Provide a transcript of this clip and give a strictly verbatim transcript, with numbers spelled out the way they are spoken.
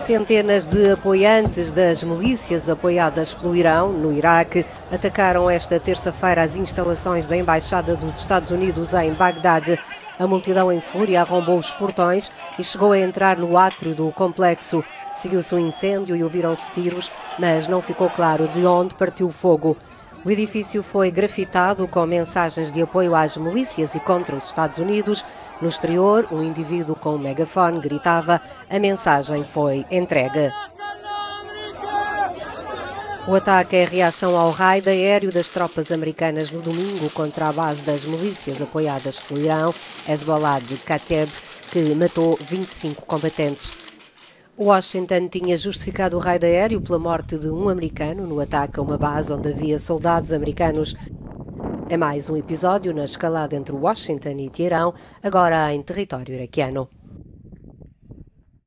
Centenas de apoiantes das milícias apoiadas pelo Irão, no Iraque, atacaram esta terça-feira as instalações da Embaixada dos Estados Unidos em Bagdade. A multidão em fúria arrombou os portões e chegou a entrar no átrio do complexo. Seguiu-se um incêndio e ouviram-se tiros, mas não ficou claro de onde partiu o fogo. O edifício foi grafitado com mensagens de apoio às milícias e contra os Estados Unidos. No exterior, um indivíduo com um megafone gritava: a mensagem foi entregue. O ataque é a reação ao raid aéreo das tropas americanas no domingo contra a base das milícias apoiadas pelo Irão, Hezbollah de Kateb, que matou vinte e cinco combatentes. Washington tinha justificado o raid aéreo pela morte de um americano no ataque a uma base onde havia soldados americanos. É mais um episódio na escalada entre Washington e Teherão, agora em território iraquiano.